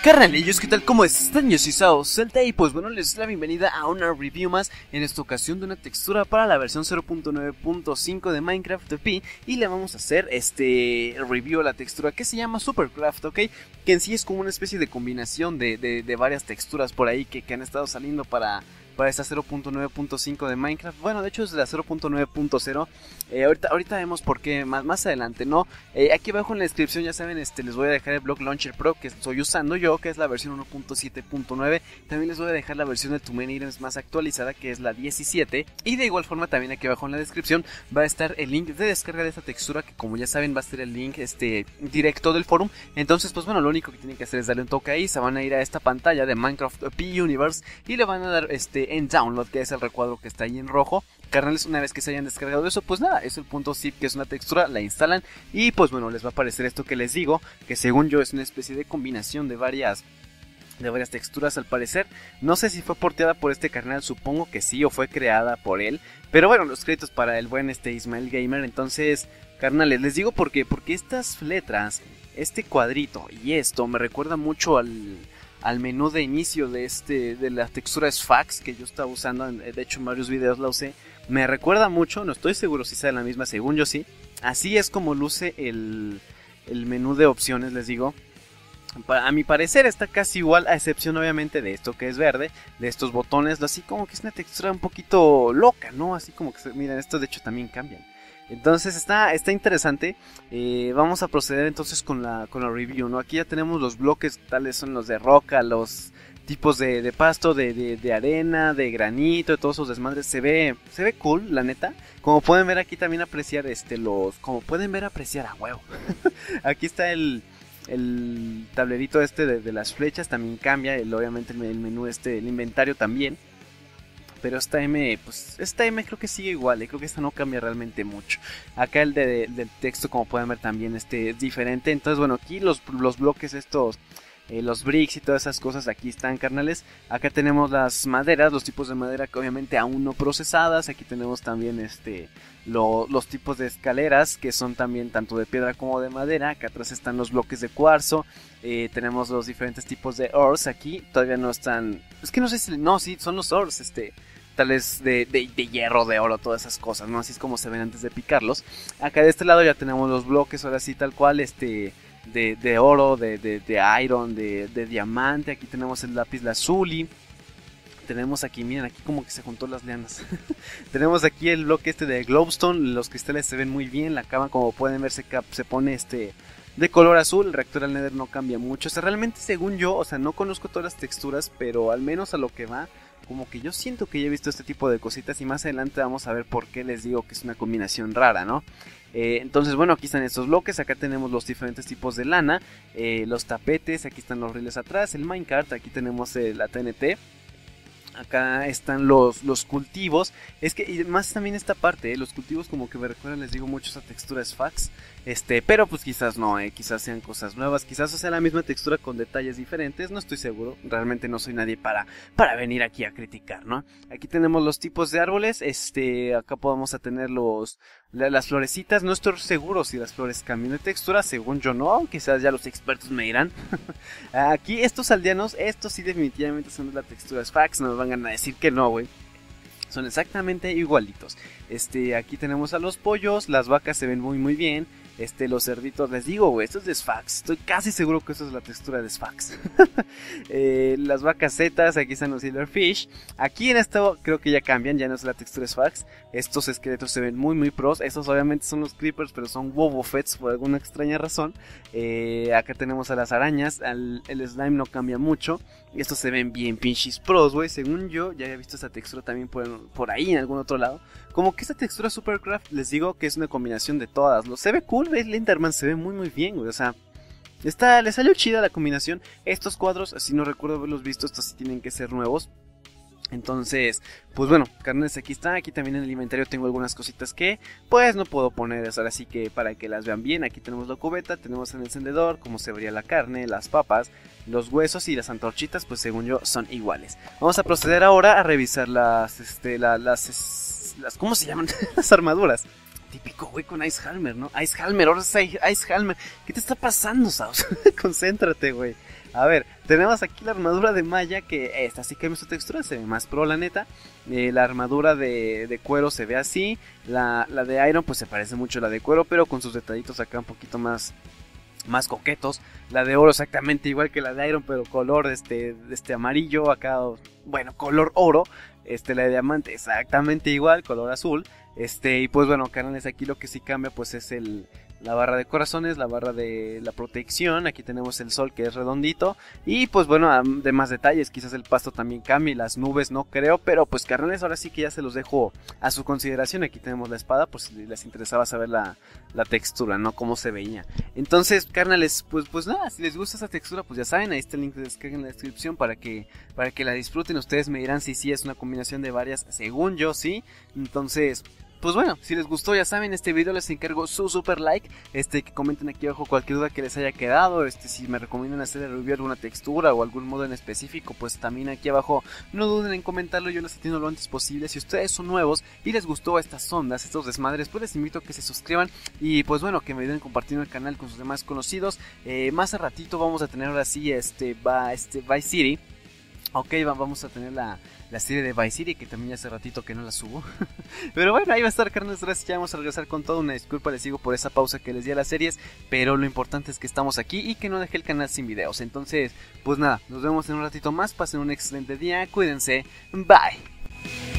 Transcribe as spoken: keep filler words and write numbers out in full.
Carnalillos, ¿qué tal? ¿Cómo están? Yo soy Sao Celta y pues bueno, les doy la bienvenida a una review más, en esta ocasión de una textura para la versión cero punto nueve punto cinco de Minecraft T P. Y le vamos a hacer este review a la textura que se llama Supercraft, ¿ok? Que en sí es como una especie de combinación de, de, de varias texturas por ahí que, que han estado saliendo para... para esta cero punto nueve punto cinco de Minecraft. Bueno, de hecho es de la cero punto nueve punto cero. eh, ahorita, ahorita vemos por qué más, más adelante, ¿no? Eh, aquí abajo en la descripción, ya saben, este, les voy a dejar el Block Launcher Pro que estoy usando yo, que es la versión uno punto siete punto nueve. También les voy a dejar la versión de Too Many Items más actualizada, que es la diecisiete. Y de igual forma también aquí abajo en la descripción va a estar el link de descarga de esta textura, que como ya saben va a ser el link este, directo del forum. Entonces pues bueno, lo único que tienen que hacer es darle un toque ahí. Se van a ir a esta pantalla de Minecraft P Universe y le van a dar este en download, que es el recuadro que está ahí en rojo. Carnales, una vez que se hayan descargado eso, pues nada, es el punto zip, que es una textura, la instalan y pues bueno, les va a aparecer esto que les digo, que según yo es una especie de combinación de varias de varias texturas al parecer. No sé si fue porteada por este carnal, supongo que sí, o fue creada por él, pero bueno, los créditos para el buen este Ismael Gamer. Entonces, carnales, les digo por qué, porque estas letras, este cuadrito y esto me recuerda mucho al al menú de inicio de este de la textura Sphax que yo estaba usando. De hecho en varios videos la usé. Me recuerda mucho, no estoy seguro si sea la misma, según yo sí. Así es como luce el, el menú de opciones, les digo. A mi parecer está casi igual, a excepción obviamente de esto que es verde, de estos botones, así como que es una textura un poquito loca, ¿no? Así como que, miren, estos de hecho también cambian. Entonces está, está interesante. eh, Vamos a proceder entonces con la, con la review, ¿no? Aquí ya tenemos los bloques, tales son los de roca, los tipos de, de pasto, de, de, de arena, de granito, de todos esos desmadres. Se ve, se ve cool, la neta. Como pueden ver aquí también apreciar este, los... Como pueden ver apreciar a huevo. Aquí está el... El tablerito este de, de las flechas también cambia, el, obviamente el, el menú este, el inventario también. Pero esta M, pues esta M creo que sigue igual, eh, creo que esta no cambia realmente mucho. Acá el de, de, del texto, como pueden ver, también este, es diferente. Entonces bueno, aquí los, los bloques estos... Eh, los bricks y todas esas cosas aquí están, carnales. Acá tenemos las maderas, los tipos de madera que obviamente aún no procesadas. Aquí tenemos también este lo, los tipos de escaleras, que son también tanto de piedra como de madera. Acá atrás están los bloques de cuarzo. eh, Tenemos los diferentes tipos de ores. Aquí todavía no están... Es que no sé si... No, sí, son los ores, este... tales de, de, de hierro, de oro, todas esas cosas, ¿no? Así es como se ven antes de picarlos. Acá de este lado ya tenemos los bloques, ahora sí, tal cual, este... De, de oro, de, de, de iron, de, de diamante. Aquí tenemos el lápiz lazuli. Tenemos aquí, miren, aquí como que se juntó las lianas. Tenemos aquí el bloque este de glowstone. Los cristales se ven muy bien. La cama, como pueden ver, se, se pone este de color azul. El reactor al nether no cambia mucho. O sea, realmente según yo, o sea, no conozco todas las texturas, pero al menos a lo que va, como que yo siento que ya he visto este tipo de cositas. Y más adelante vamos a ver por qué les digo que es una combinación rara, ¿no? Eh, entonces bueno, aquí están estos bloques. Acá tenemos los diferentes tipos de lana, eh, los tapetes, aquí están los rieles atrás, el minecart, aquí tenemos eh, la T N T. Acá están los, los cultivos. Es que, y más también esta parte, eh, los cultivos como que me recuerdan, les digo, mucho esa textura Sphax. Este, pero pues quizás no, eh, quizás sean cosas nuevas, quizás sea la misma textura con detalles diferentes, no estoy seguro. Realmente no soy nadie para, para venir aquí a criticar, ¿no? Aquí tenemos los tipos de árboles, este, acá podemos a tener los, la, las florecitas. No estoy seguro si las flores cambian de textura, según yo no, quizás ya los expertos me dirán. Aquí estos aldeanos, estos sí definitivamente son de la textura Sphax, no me van a decir que no, güey. Son exactamente igualitos. Este, aquí tenemos a los pollos, las vacas se ven muy muy bien. Este, los cerditos, les digo, güey, esto es de Sphax. Estoy casi seguro que esto es la textura de Sphax. eh, las vacas zetas, aquí están los silverfish. Aquí en esto creo que ya cambian, ya no es la textura de Sphax. Estos esqueletos se ven muy muy pros. Estos obviamente son los creepers, pero son wobbuffets por alguna extraña razón. Eh, acá tenemos a las arañas, al, el slime no cambia mucho. Y estos se ven bien pinches pros, güey. Según yo, ya había visto esta textura también por, por ahí en algún otro lado. Como que esta textura Supercraft, les digo que es una combinación de todas. Lo se ve cool, el Enderman se ve muy muy bien, güey. O sea, está, le salió chida la combinación. Estos cuadros, si no recuerdo haberlos visto, estos sí tienen que ser nuevos. Entonces, pues bueno, carnes, aquí está. Aquí también en el inventario tengo algunas cositas que pues no puedo poner, ahora sí que para que las vean bien. Aquí tenemos la cubeta, tenemos el encendedor, como se vería la carne, las papas, los huesos y las antorchitas, pues según yo son iguales. Vamos a proceder ahora a revisar las, este, la, las, las, ¿cómo se llaman? Las armaduras. típico güey con Ice Halmer, ¿no? Ice Halmer, ahora es Ice Halmer. ¿Qué te está pasando, Saus? Concéntrate, güey. A ver, tenemos aquí la armadura de Maya, que esta sí cambia su textura, se ve más pro, la neta. Eh, la armadura de, de cuero se ve así. La, la de Iron pues se parece mucho a la de cuero, pero con sus detallitos acá un poquito más... más coquetos. La de oro exactamente igual que la de Iron, pero color este, este amarillo acá, bueno, color oro. Este, la de diamante exactamente igual, color azul. Este, y pues bueno, carnales, aquí lo que sí cambia pues es el... la barra de corazones, la barra de la protección. Aquí tenemos el sol que es redondito. Y pues bueno, de más detalles, quizás el pasto también cambie, las nubes no creo. Pero pues carnales, ahora sí que ya se los dejo a su consideración. Aquí tenemos la espada, por si les interesaba saber la, la textura, ¿no? Cómo se veía. Entonces, carnales, pues, pues nada, si les gusta esa textura, pues ya saben, ahí está el link de descarga en la descripción para que, para que la disfruten. Ustedes me dirán si sí es una combinación de varias, según yo sí. Entonces... pues bueno, si les gustó ya saben, este video les encargo su super like, este que comenten aquí abajo cualquier duda que les haya quedado, este si me recomiendan hacer el review de alguna textura o algún modo en específico, pues también aquí abajo no duden en comentarlo, yo les atiendo lo antes posible. Si ustedes son nuevos y les gustó estas ondas, estos desmadres, pues les invito a que se suscriban y pues bueno, que me ayuden compartiendo el canal con sus demás conocidos. Eh, más a ratito vamos a tener ahora sí este, va, este Vice City. Ok, vamos a tener la, la serie de Vice City, que también ya hace ratito que no la subo. Pero bueno, ahí va a estar, carnales, gracias, ya vamos a regresar con todo. Una disculpa, les digo por esa pausa que les di a las series, pero lo importante es que estamos aquí y que no dejé el canal sin videos. Entonces, pues nada, nos vemos en un ratito más, pasen un excelente día, cuídense, bye.